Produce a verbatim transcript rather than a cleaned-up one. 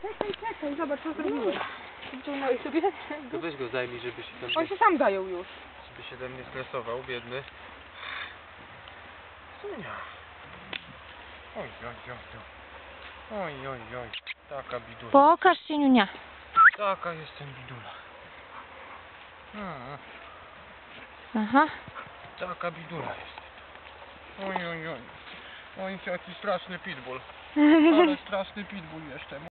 Czekaj, czekaj, zobacz, co zrobiłeś. Wyciągnąłeś sobie? To weź go zajmij, żeby się tam... On się sam zajął już. Żeby się tam nie stresował, biedny. Sunia. Oj, oj, oj, oj. Oj, oj, oj. Taka bidula. Pokaż się, Niunia. Taka jestem bidula. Hmm, Aha. taka bidula jest. Oj, oj, oj. Oj, jaki straszny pitbull. Ale straszny pitbull jeszcze.